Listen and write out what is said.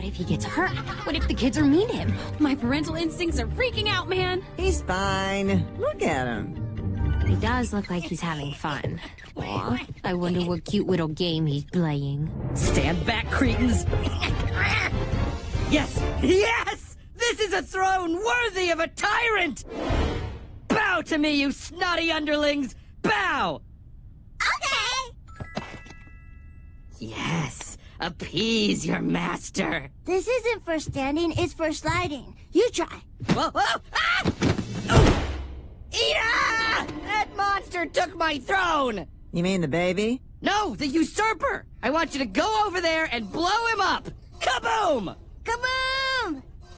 What if he gets hurt? What if the kids are mean to him? My parental instincts are freaking out, man. He's fine. Look at him. He does look like he's having fun. Aw, I wonder what cute little game he's playing. Stand back, cretins! Yes! Yes! This is a throne worthy of a tyrant! Bow to me, you snotty underlings! Bow! Okay! Yes! Appease your master! This isn't for standing, it's for sliding. You try. Whoa, whoa! Ah! Oh! Ida! That monster took my throne! You mean the baby? No, the usurper! I want you to go over there and blow him up! Kaboom! Kaboom!